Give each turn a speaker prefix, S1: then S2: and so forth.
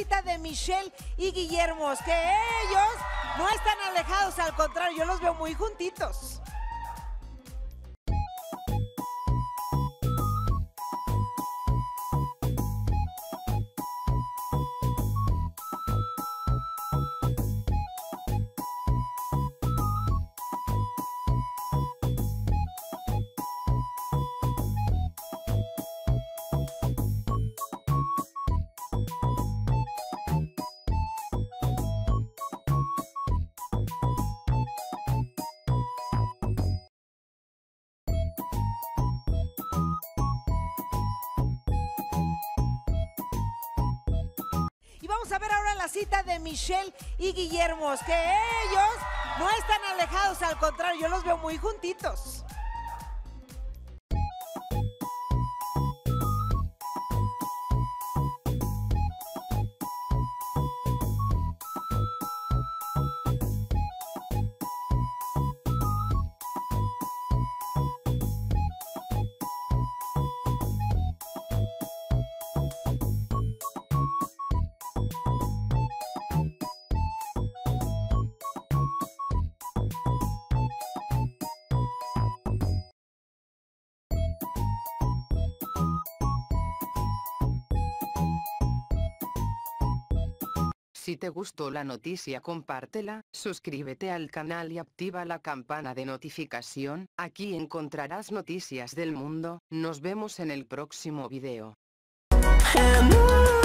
S1: cita de Michelle y Guillermo, que ellos no están alejados, al contrario, yo los veo muy juntitos. Y vamos a ver ahora la cita de Michelle y Guillermo, que ellos no están alejados, al contrario, yo los veo muy juntitos.
S2: Si te gustó la noticia, compártela, suscríbete al canal y activa la campana de notificación. Aquí encontrarás noticias del mundo. Nos vemos en el próximo video.